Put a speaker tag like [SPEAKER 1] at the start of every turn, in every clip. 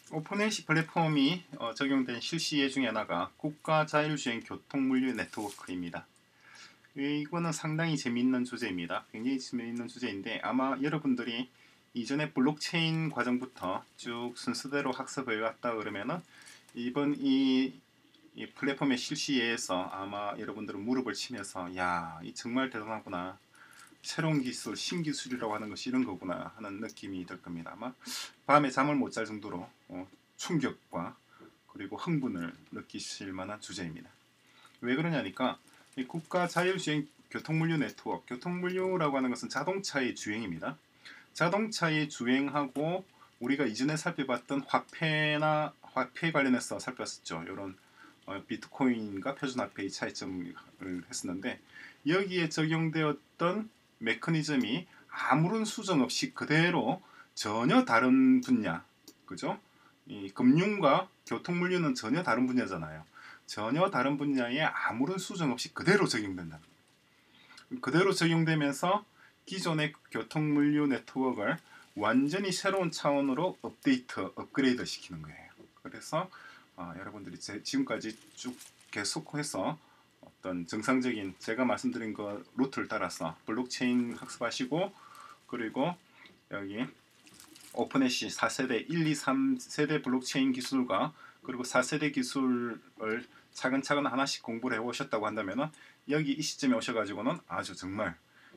[SPEAKER 1] 오픈NC 플랫폼이 적용된 실시 예 중에 하나가 국가자율주행 교통물류 네트워크입니다. 이거는 상당히 재미있는 주제입니다. 굉장히 재미있는 주제인데 아마 여러분들이 이전에 블록체인 과정부터 쭉 순서대로 학습해 왔다 그러면은 이번 이 플랫폼의 실시에서 아마 여러분들은 무릎을 치면서 야, 이 정말 대단하구나. 새로운 기술, 신기술이라고 하는 것이 이런 거구나 하는 느낌이 들 겁니다. 아마 밤에 잠을 못 잘 정도로 충격과 그리고 흥분을 느끼실 만한 주제입니다. 왜 그러냐니까 이 국가 자율주행 교통물류 네트워크, 교통물류라고 하는 것은 자동차의 주행입니다. 자동차의 주행하고 우리가 이전에 살펴봤던 화폐 관련해서 살펴봤었죠. 이런 비트코인과 표준화폐의 차이점을 했었는데 여기에 적용되었던 메커니즘이 아무런 수정 없이 그대로 전혀 다른 분야, 그죠? 이 금융과 교통물류는 전혀 다른 분야잖아요. 전혀 다른 분야에 아무런 수정 없이 그대로 적용된다. 그대로 적용되면서 기존의 교통물류 네트워크를 완전히 새로운 차원으로 업그레이드 시키는 거예요. 그래서 여러분들이 지금까지 쭉 계속해서 어떤 정상적인 제가 말씀드린 그 루트를 따라서 블록체인 학습하시고 그리고 여기 오픈NC 4세대 1, 2, 3세대 블록체인 기술과 그리고 4세대 기술을 차근차근 하나씩 공부를 해오셨다고 한다면 여기 이 시점에 오셔가지고는 아주 정말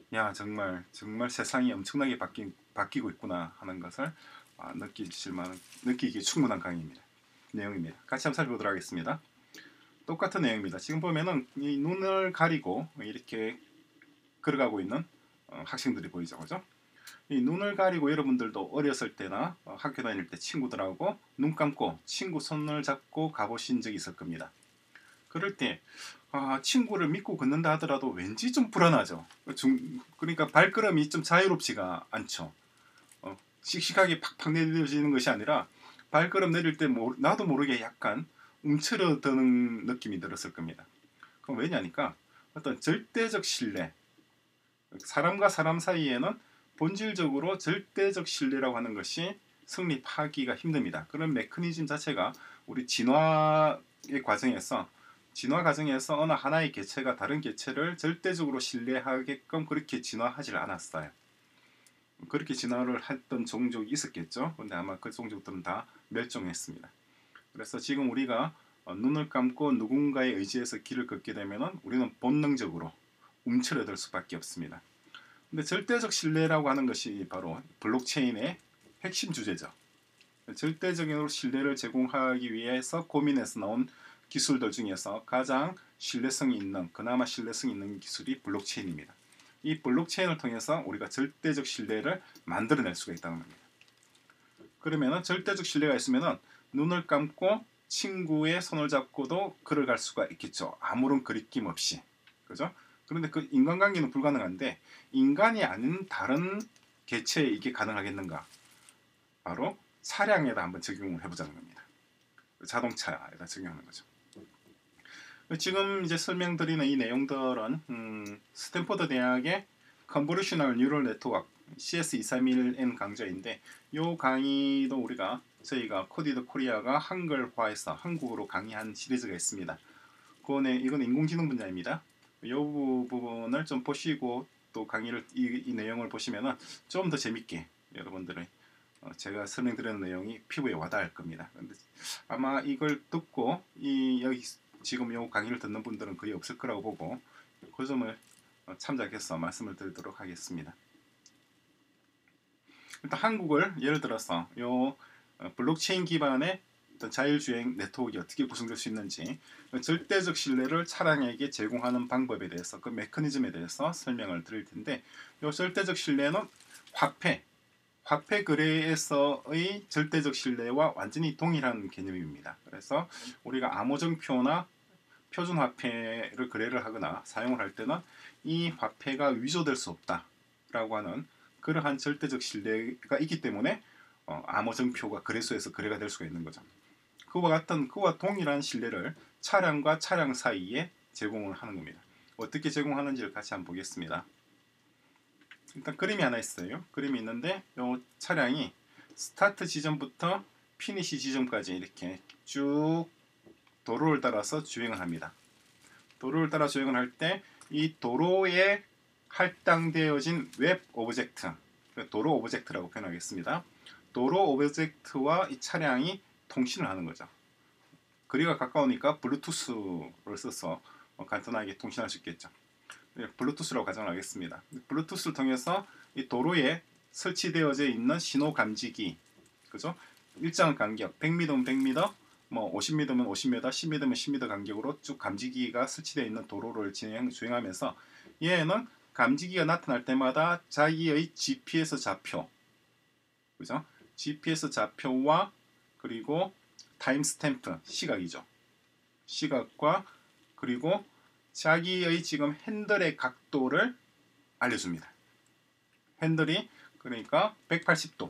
[SPEAKER 1] 세상이 엄청나게 바뀌고 있구나 하는 것을 느끼기 충분한 내용입니다. 같이 한번 살펴보도록 하겠습니다. 똑같은 내용입니다. 지금 보면은 이 눈을 가리고 이렇게 걸어가고 있는 학생들이 보이죠, 그죠? 이 눈을 가리고 여러분들도 어렸을 때나 학교 다닐 때 친구들하고 눈 감고 친구 손을 잡고 가보신 적이 있을 겁니다. 그럴 때 친구를 믿고 걷는다 하더라도 왠지 좀 불안하죠. 그러니까 발걸음이 좀 자유롭지가 않죠. 씩씩하게 팍팍 내려지는 것이 아니라 발걸음 내릴 때 나도 모르게 약간 움츠러드는 느낌이 들었을 겁니다. 그럼 왜냐니까 어떤 절대적 신뢰, 사람과 사람 사이에는 본질적으로 절대적 신뢰라고 하는 것이 성립하기가 힘듭니다. 그런 메커니즘 자체가 우리 진화 과정에서 어느 하나의 개체가 다른 개체를 절대적으로 신뢰하게끔 그렇게 진화하지 않았어요. 그렇게 진화를 했던 종족이 있었겠죠. 근데 아마 그 종족들은 다 멸종했습니다. 그래서 지금 우리가 눈을 감고 누군가에 의지해서 길을 걷게 되면 우리는 본능적으로 움츠러들 수밖에 없습니다. 근데 절대적 신뢰라고 하는 것이 바로 블록체인의 핵심 주제죠. 절대적인 신뢰를 제공하기 위해서 고민해서 나온 기술들 중에서 가장 그나마 신뢰성이 있는 기술이 블록체인입니다. 이 블록체인을 통해서 우리가 절대적 신뢰를 만들어낼 수가 있다는 겁니다. 그러면 절대적 신뢰가 있으면 눈을 감고 친구의 손을 잡고도 걸어갈 수가 있겠죠. 아무런 거리낌 없이. 그죠? 그런데 그 인간관계는 불가능한데 인간이 아닌 다른 개체에 이게 가능하겠는가? 바로 차량에다 한번 적용을 해보자는 겁니다. 자동차에다 적용하는 거죠. 지금 이제 설명드리는 이 내용들은 스탠포드 대학의 컨보루셔널 뉴럴 네트워크 CS231N 강좌인데 이 강의도 저희가 코디드 코리아가 한글화해서 한국어로 강의한 시리즈가 있습니다. 이건 인공지능 분야입니다. 이 부분을 좀 보시고 또 강의를 이 내용을 보시면은 좀 더 재밌게 여러분들의 제가 설명드리는 내용이 피부에 와닿을 겁니다. 근데 아마 이걸 듣고 여기 지금 이 강의를 듣는 분들은 거의 없을 거라고 보고 그 점을 참작해서 말씀을 드리도록 하겠습니다. 일단 한국을 예를 들어서 블록체인 기반의 어떤 자율주행 네트워크가 어떻게 구성될 수 있는지 절대적 신뢰를 차량에게 제공하는 방법에 대해서 그 메커니즘에 대해서 설명을 드릴 텐데 이 절대적 신뢰는 화폐 거래에서의 절대적 신뢰와 완전히 동일한 개념입니다. 그래서 우리가 암호정표나 표준화폐를 거래를 하거나 사용을 할 때는 이 화폐가 위조될 수 없다라고 하는 그러한 절대적 신뢰가 있기 때문에 암호정표가 거래소에서 거래가 될 수가 있는 거죠. 그와 동일한 신뢰를 차량과 차량 사이에 제공을 하는 겁니다. 어떻게 제공하는지를 같이 한번 보겠습니다. 일단 그림이 하나 있어요. 그림이 있는데 이 차량이 스타트 지점부터 피니시 지점까지 이렇게 쭉 도로를 따라서 주행을 합니다. 도로를 따라 주행을 할 때 이 도로에 할당되어진 웹 오브젝트, 도로 오브젝트라고 표현하겠습니다. 도로 오브젝트와 이 차량이 통신을 하는 거죠. 거리가 가까우니까 블루투스를 써서 간단하게 통신할 수 있겠죠. 블루투스라고 가정을 하겠습니다. 블루투스를 통해서 이 도로에 설치되어져 있는 신호 감지기, 그죠? 일정 간격, 100m면 100m, 뭐 50m면 50m, 10m면 10m 간격으로 쭉 감지기가 설치되어 있는 도로를 주행하면서 얘는 감지기가 나타날 때마다 자기의 GPS 좌표, 그죠? GPS 좌표와 그리고 타임 스탬프, 시각이죠. 시각과 그리고 자기의 지금 핸들의 각도를 알려줍니다. 핸들이 그러니까 180도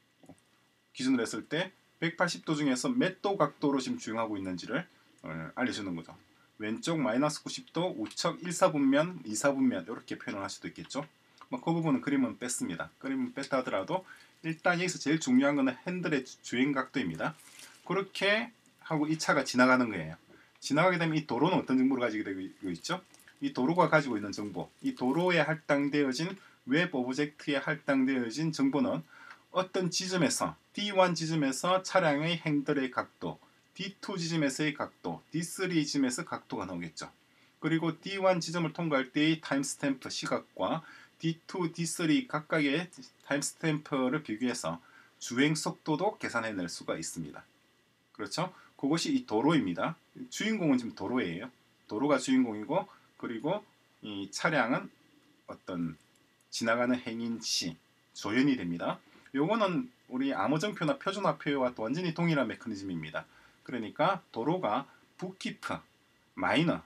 [SPEAKER 1] 기준으로 했을 때 180도 중에서 몇 도 각도로 지금 주행하고 있는지를 알려주는 거죠. 왼쪽 마이너스 90도, 우측 1사분면, 2사분면 이렇게 표현을 할 수도 있겠죠. 그 부분은 그림은 뺐습니다. 그림은 뺐다 하더라도 일단 여기서 제일 중요한 것은 핸들의 주행 각도입니다. 그렇게 하고 이 차가 지나가는 거예요. 지나가게 되면 이 도로는 어떤 정보를 가지게 되고 있죠? 이 도로가 가지고 있는 정보, 이 도로에 할당되어진 웹 오브젝트에 할당되어진 정보는 어떤 지점에서 D1 지점에서 차량의 핸들의 각도, D2 지점에서의 각도, D3 지점에서 각도가 나오겠죠. 그리고 D1 지점을 통과할 때의 타임스탬프 시각과 D2, D3 각각의 타임스탬프를 비교해서 주행 속도도 계산해낼 수가 있습니다. 그렇죠? 그것이 이 도로입니다. 주인공은 지금 도로예요. 도로가 주인공이고 그리고 이 차량은 어떤 지나가는 행인시, 조연이 됩니다. 요거는 우리 암호정표나 표준화표와 완전히 동일한 메커니즘입니다. 그러니까 도로가 북키프, 마이너,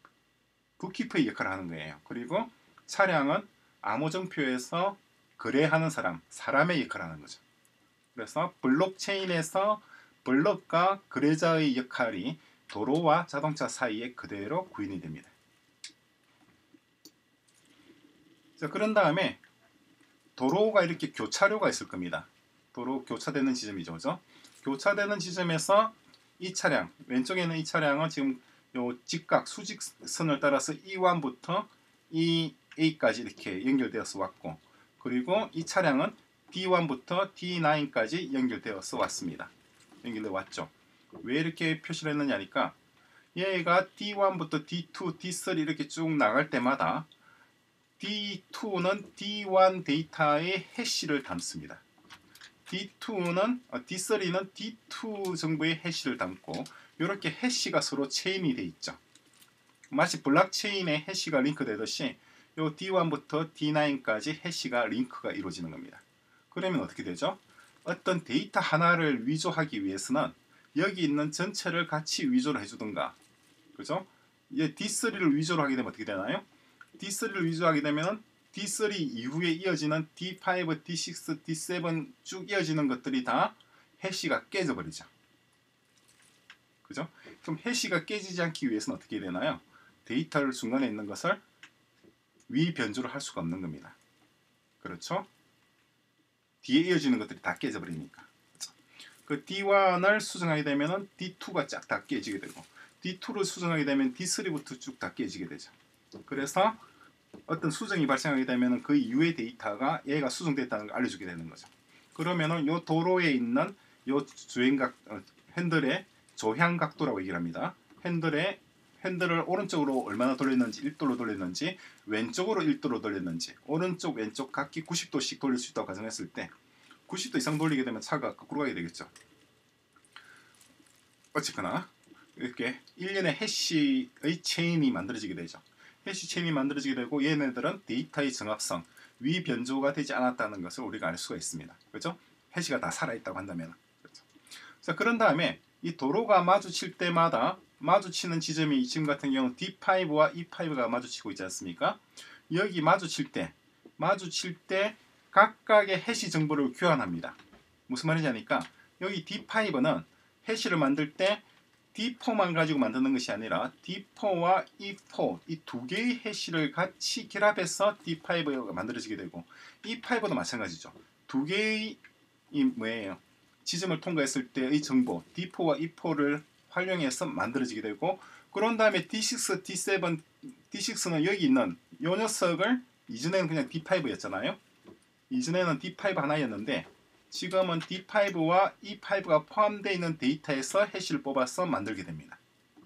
[SPEAKER 1] 북키프의 역할을 하는 거예요. 그리고 차량은 암호정표에서 거래하는 사람, 사람의 역할을 하는 거죠. 그래서 블록체인에서 블록과 거래자의 역할이 도로와 자동차 사이에 그대로 구현이 됩니다. 자, 그런 다음에 도로가 이렇게 교차로가 있을 겁니다. 도로 교차되는 지점이죠. 그죠? 교차되는 지점에서 이 차량, 왼쪽에는 이 차량은 지금 요 직각 수직선을 따라서 E1부터 EA까지 이렇게 연결되어서 왔고, 그리고 이 차량은 D1부터 D9까지 연결되어서 왔습니다. 연결되어 왔죠. 왜 이렇게 표시를 했느냐니까 얘가 D1부터 D2, D3 이렇게 쭉 나갈 때마다 D2는 D1 데이터의 해시를 담습니다. D3는 D2 정보의 해시를 담고 이렇게 해시가 서로 체인이 되어 있죠. 마치 블록체인의 해시가 링크되듯이 이 D1부터 D9까지 해시가 링크가 이루어지는 겁니다. 그러면 어떻게 되죠? 어떤 데이터 하나를 위조하기 위해서는 여기 있는 전체를 같이 위조를 해주든가, 그죠? D3를 위조를 하게 되면 어떻게 되나요? D3를 위조하게 되면 D3 이후에 이어지는 D5, D6, D7 쭉 이어지는 것들이 다 해시가 깨져버리죠. 그죠? 그럼 해시가 깨지지 않기 위해서는 어떻게 되나요? 데이터를 중간에 있는 것을 위변조를 할 수가 없는 겁니다. 그렇죠? 뒤에 이어지는 것들이 다 깨져버리니까. 그렇죠? 그 D1을 수정하게 되면 D2가 쫙 다 깨지게 되고 D2를 수정하게 되면 D3부터 쭉 다 깨지게 되죠. 그래서 어떤 수정이 발생하게 되면 그 이후의 데이터가 얘가 수정됐다는 걸 알려주게 되는 거죠. 그러면은 요 도로에 있는 요 주행각 핸들의 조향 각도라고 얘기를 합니다. 핸들을 오른쪽으로 얼마나 돌렸는지, 1도로 돌렸는지, 왼쪽으로 1도로 돌렸는지, 오른쪽 왼쪽 각기 90도씩 돌릴 수 있다고 가정했을 때 90도 이상 돌리게 되면 차가 거꾸로 가게 되겠죠. 어쨌거나 이렇게 일련의 해시의 체인이 만들어지게 되죠. 해시 체인이 만들어지게 되고 얘네들은 데이터의 정합성, 위변조가 되지 않았다는 것을 우리가 알 수가 있습니다. 그렇죠? 해시가 다 살아있다고 한다면. 그렇죠? 자, 그런 다음에 이 도로가 마주칠 때마다 마주치는 지점이 지금 같은 경우 D5와 E5가 마주치고 있지 않습니까? 여기 마주칠 때 각각의 해시 정보를 교환합니다. 무슨 말이냐니까 여기 D5는 해시를 만들 때 D4만 가지고 만드는 것이 아니라 D4와 E4 이 두 개의 해시를 같이 결합해서 D5가 만들어지게 되고 E5도 마찬가지죠. 두 개의 뭐예요? 지점을 통과했을 때의 정보 D4와 E4를 활용해서 만들어지게 되고, 그런 다음에 D6, D7, D6는 여기 있는 요 녀석을, 이전에는 그냥 D5였잖아요. 이전에는 D5 하나였는데 지금은 D5와 E5가 포함되어 있는 데이터에서 해시를 뽑아서 만들게 됩니다.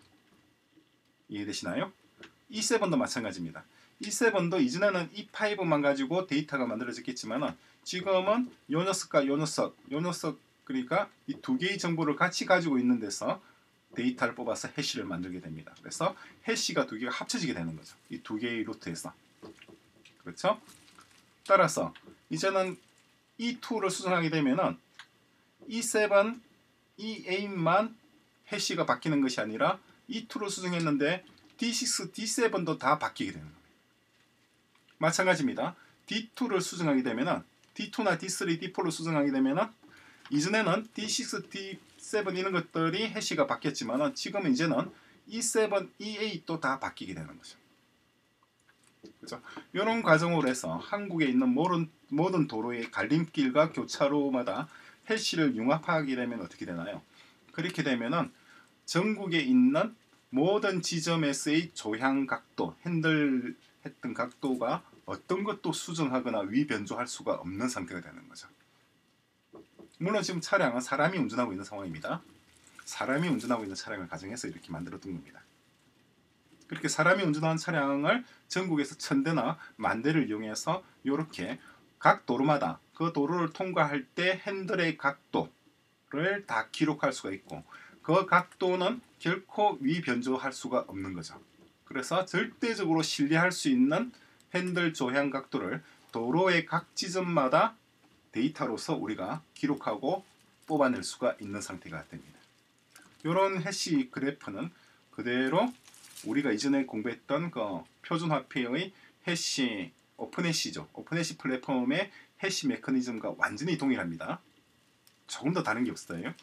[SPEAKER 1] 이해되시나요? E7도 마찬가지입니다. E7도 이전에는 E5만 가지고 데이터가 만들어졌겠지만 지금은 요 녀석과 요 녀석, 그러니까 이 두 개의 정보를 같이 가지고 있는 데서 데이터를 뽑아서 해시를 만들게 됩니다. 그래서 해시가 두 개가 합쳐지게 되는 거죠. 이 두 개의 루트에서. 그렇죠? 따라서 이제는 E2를 수정하게 되면은 E7, E8만 해시가 바뀌는 것이 아니라 E2로 수정했는데 D6, D7도 다 바뀌게 되는 겁니다. 마찬가지입니다. D2를 수정하게 되면은 D2나 D3, D4로 수정하게 되면은 이전에는 D6, D7 이런 것들이 해시가 바뀌었지만은 지금은 이제는 E7, E8도 다 바뀌게 되는 거죠. 그렇죠? 이런 과정으로 해서 한국에 있는 모든 도로의 갈림길과 교차로마다 해시를 융합하게 되면 어떻게 되나요? 그렇게 되면은 전국에 있는 모든 지점에서의 조향 각도, 핸들했던 각도가 어떤 것도 수정하거나 위변조할 수가 없는 상태가 되는 거죠. 물론 지금 차량은 사람이 운전하고 있는 상황입니다. 사람이 운전하고 있는 차량을 가정해서 이렇게 만들어둔 겁니다. 그렇게 사람이 운전하는 차량을 전국에서 1000대나 10,000대를 이용해서 이렇게 각 도로마다 그 도로를 통과할 때 핸들의 각도를 다 기록할 수가 있고, 그 각도는 결코 위변조할 수가 없는 거죠. 그래서 절대적으로 신뢰할 수 있는 핸들 조향 각도를 도로의 각 지점마다 데이터로서 우리가 기록하고 뽑아낼 수가 있는 상태가 됩니다. 이런 해시 그래프는 그대로 우리가 이전에 공부했던 그 표준화폐의 해시, 오픈해시죠. 오픈해시 플랫폼의 해시 메커니즘과 완전히 동일합니다. 조금 더 다른 게 없어요.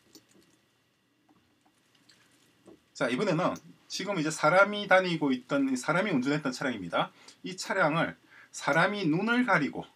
[SPEAKER 1] 자, 이번에는 지금 이제 사람이 다니고 있던, 사람이 운전했던 차량입니다. 이 차량을 사람이 눈을 가리고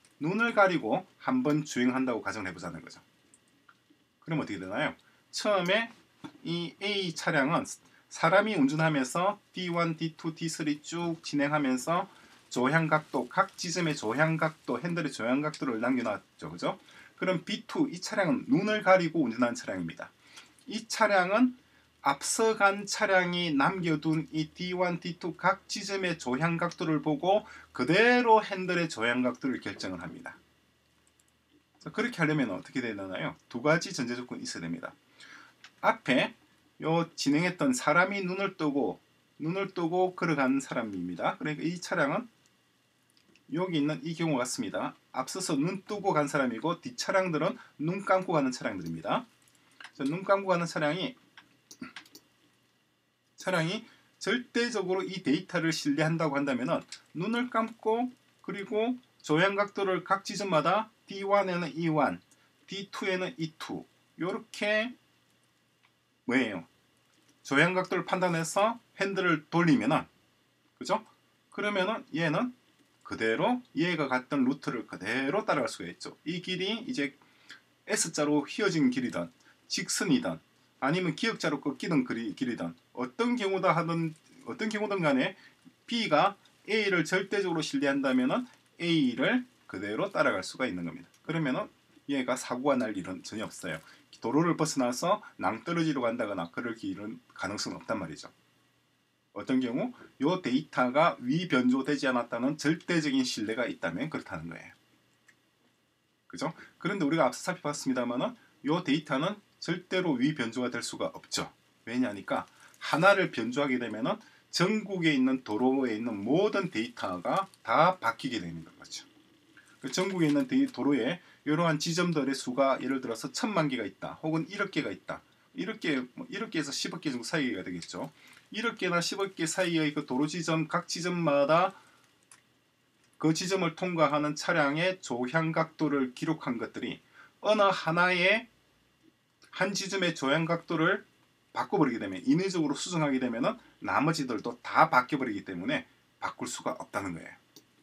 [SPEAKER 1] 한번 주행한다고 가정을 해보자는 거죠. 그럼 어떻게 되나요? 처음에 이 A 차량은 사람이 운전하면서 D1, D2, D3 쭉 진행하면서 조향각도, 각 지점의 조향각도, 핸들의 조향각도를 남겨놨죠. 그죠? 그럼 B2, 이 차량은 눈을 가리고 운전하는 차량입니다. 이 차량은 앞서간 차량이 남겨둔 이 D1, D2 각 지점의 조향각도를 보고 그대로 핸들의 조향각도를 결정을 합니다. 그렇게 하려면 어떻게 되나요? 두 가지 전제 조건이 있어야 됩니다. 앞에 요 진행했던 사람이 눈을 뜨고 걸어가는 사람입니다. 그러니까 이 차량은 여기 있는 이 경우 같습니다. 앞서서 눈 뜨고 간 사람이고 뒷차량들은 눈 감고 가는 차량들입니다. 눈 감고 가는 차량이 절대적으로 이 데이터를 신뢰한다고 한다면 눈을 감고 그리고 조향각도를 각 지점마다 D1에는 E1, D2에는 E2 이렇게 뭐예요? 조향각도를 판단해서 핸들을 돌리면은, 그죠? 그러면은 얘는 그대로 얘가 갔던 루트를 그대로 따라갈 수가 있죠. 이 길이 이제 S자로 휘어진 길이든 직선이든 아니면 기역자로 꺾이는 길이든 어떤 경우든 간에 B가 A를 절대적으로 신뢰한다면은 A를 그대로 따라갈 수가 있는 겁니다. 그러면은 얘가 사고가 날 일은 전혀 없어요. 도로를 벗어나서 낭떠러지로 간다거나 그럴 길은 가능성은 없단 말이죠. 어떤 경우 이 데이터가 위변조되지 않았다는 절대적인 신뢰가 있다면 그렇다는 거예요. 그죠? 그런데 우리가 앞서 살펴봤습니다만은 이 데이터는 절대로 위변조가 될 수가 없죠. 왜냐하니까 하나를 변조하게 되면은 전국에 있는 도로에 있는 모든 데이터가 다 바뀌게 되는 거죠. 전국에 있는 도로에 이러한 지점들의 수가 예를 들어서 10,000만 개가 있다. 혹은 1억 개가 있다. 1억에서 10억 개 정도 사이가 되겠죠. 1억 개나 10억 개 사이의 그 도로 지점, 각 지점마다 그 지점을 통과하는 차량의 조향각도를 기록한 것들이 어느 하나의 한 지점의 조향각도를 바꿔버리게 되면, 인위적으로 수정하게 되면 나머지들도 다 바뀌어버리기 때문에 바꿀 수가 없다는 거예요.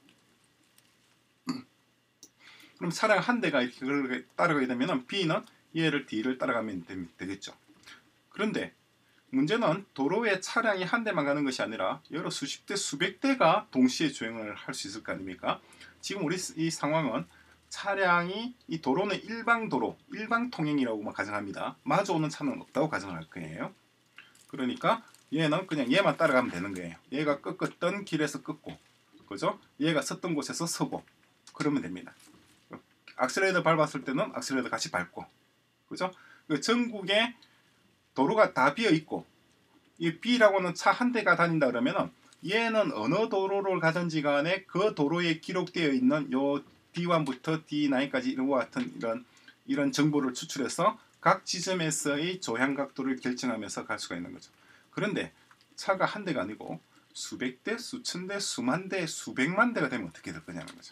[SPEAKER 1] 그럼 차량 한 대가 이렇게 따라가게 되면 B는 얘를 D를 따라가면 되겠죠. 그런데 문제는 도로에 차량이 한 대만 가는 것이 아니라 여러 수십 대 수백 대가 동시에 주행을 할 수 있을 거 아닙니까? 지금 우리 이 상황은 차량이 이 도로는 일방도로, 일방통행이라고만 가정합니다. 마주오는 차는 없다고 가정할 거예요. 그러니까 얘는 그냥 얘만 따라가면 되는 거예요. 얘가 꺾었던 길에서 꺾고, 그죠? 얘가 섰던 곳에서 서고, 그러면 됩니다. 악셀레이터 밟았을 때는 악셀레이터 같이 밟고, 그죠? 전국에 도로가 다 비어 있고, 이 B라고는 차 한 대가 다닌다 그러면은 얘는 어느 도로를 가든지 간에 그 도로에 기록되어 있는 요 D1부터 D9까지 이와 같은 이런 정보를 추출해서 각 지점에서의 조향 각도를 결정하면서 갈 수가 있는 거죠. 그런데 차가 한 대가 아니고 수백 대, 수천 대, 수만 대, 수백만 대가 되면 어떻게 될 거냐는 거죠.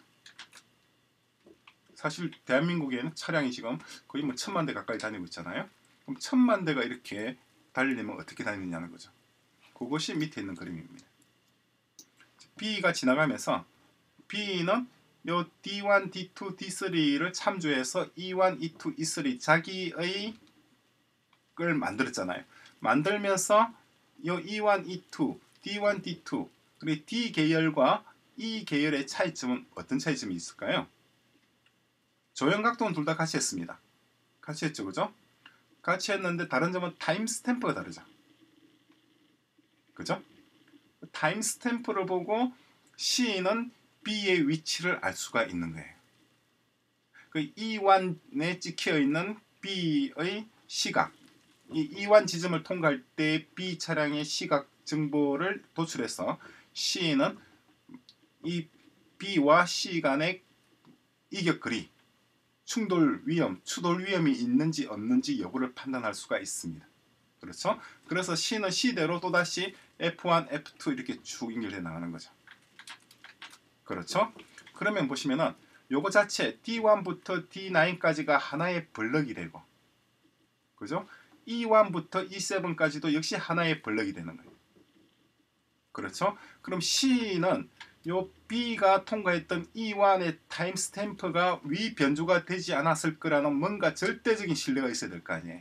[SPEAKER 1] 사실 대한민국에는 차량이 지금 거의 뭐 1000만 대 가까이 다니고 있잖아요. 그럼 1000만 대가 이렇게 달리려면 어떻게 다니느냐는 거죠. 그것이 밑에 있는 그림입니다. B가 지나가면서 B는 요 D1, D2, D3를 참조해서 E1, E2, E3 자기의 걸 만들었잖아요. 만들면서 요 E1, E2, D1, D2 그리고 D 계열과 E 계열의 차이점은 어떤 차이점이 있을까요? 조형 각도는 둘 다 같이 했습니다. 같이 했죠, 그죠? 같이 했는데 다른 점은 타임 스탬프가 다르죠. 그죠? 타임 스탬프를 보고 C는 B의 위치를 알 수가 있는 거예요. 그 E1에 찍혀 있는 B의 시각, 이 E1 지점을 통과할 때 B 차량의 시각 정보를 도출해서 C는 이 B와 C 간의 이격거리, 충돌 위험, 추돌 위험이 있는지 없는지 여부를 판단할 수가 있습니다. 그렇죠? 그래서 C는 C대로 또다시 F1, F2 이렇게 쭉 연결해 나가는 거죠. 그렇죠? 그러면 보시면은 요거 자체 D1부터 D9까지가 하나의 블럭이 되고, 그죠? E1부터 E7까지도 역시 하나의 블럭이 되는 거예요. 그렇죠? 그럼 C는 요 B가 통과했던 E1의 타임 스탬프가 위 변조가 되지 않았을 거라는 뭔가 절대적인 신뢰가 있어야 될 거 아니에요.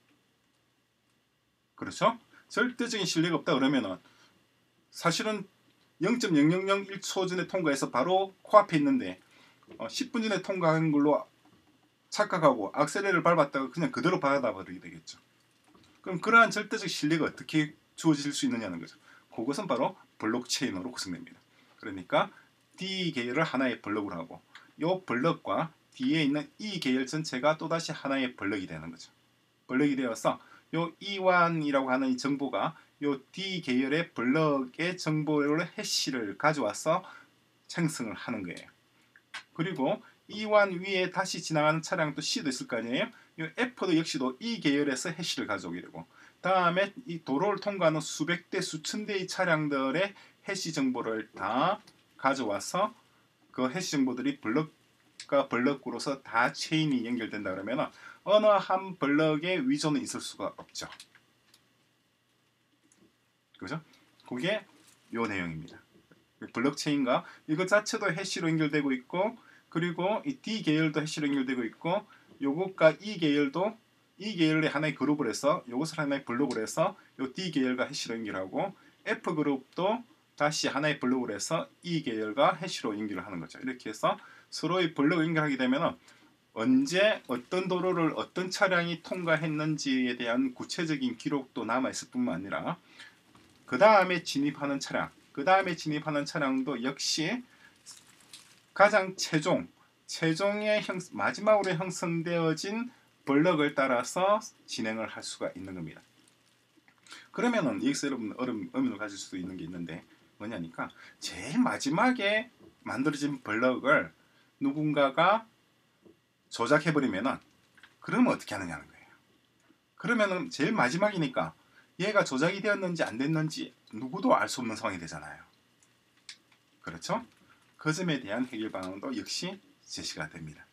[SPEAKER 1] 그렇죠? 절대적인 신뢰가 없다 그러면은 사실은 0.0001초 전에 통과해서 바로 코앞에 있는데 10분 전에 통과한 걸로 착각하고 악셀레를 밟았다가 그냥 그대로 받아버리게 되겠죠. 그럼 그러한 절대적 신뢰가 어떻게 주어질 수 있느냐는 거죠. 그것은 바로 블록체인으로 구성됩니다. 그러니까 D 계열을 하나의 블록으로 하고 이 블록과 D에 있는 E 계열 전체가 또다시 하나의 블록이 되는 거죠. 블록이 되어서 요 E1이라고 하는 이 정보가 요 D 계열의 블럭의 정보를 해시를 가져와서 생성을 하는 거예요. 그리고 E1 위에 다시 지나가는 차량도 C도 있을 거 아니에요. 이 F도 역시도 E 계열에서 해시를 가져오게 되고, 다음에 이 도로를 통과하는 수백 대 수천 대의 차량들의 해시 정보를 다 가져와서 그 해시 정보들이 블럭과 블럭으로서 다 체인이 연결된다 그러면 어느 한 블럭의 위조는 있을 수가 없죠. 그죠? 그게 요 내용입니다. 블록체인과 이것 자체도 해시로 연결되고 있고, 그리고 이 D 계열도 해시로 연결되고 있고, 요것과 E 계열도 E 계열의 하나의 그룹을 해서 요것을 하나의 블록을 해서 요 D 계열과 해시로 연결하고, F 그룹도 다시 하나의 블록을 해서 E 계열과 해시로 연결을 하는 거죠. 이렇게 해서 서로의 블록을 연결하게 되면 언제 어떤 도로를 어떤 차량이 통과했는지에 대한 구체적인 기록도 남아있을 뿐만 아니라 그 다음에 진입하는 차량도 역시 가장 최종의 마지막으로 형성되어진 블럭을 따라서 진행을 할 수가 있는 겁니다. 그러면은 여기서 여러분 의문을 가질 수도 있는 게 있는데 뭐냐니까 제일 마지막에 만들어진 블럭을 누군가가 조작해버리면은 그러면 어떻게 하느냐는 거예요. 그러면은 제일 마지막이니까 얘가 조작이 되었는지 안 됐는지 누구도 알 수 없는 상황이 되잖아요. 그렇죠? 그 점에 대한 해결 방안도 역시 제시가 됩니다.